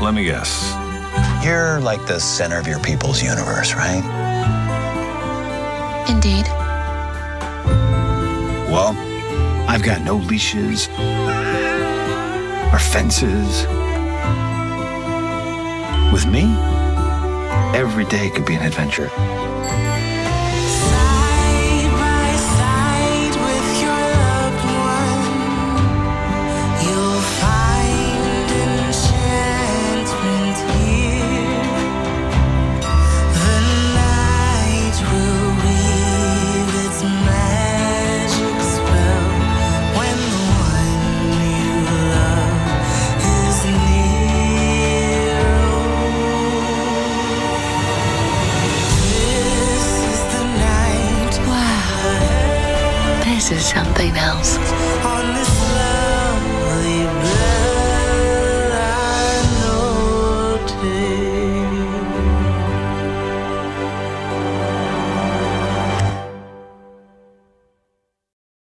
Let me guess. You're like the center of your people's universe, right? Indeed. Well, I've got no leashes or fences. With me, every day could be an adventure. Side by side with your loved one, you'll find enchantment here. The night will weave its magic spell when the one you love is near. This is the night. Wow. This is something else. On this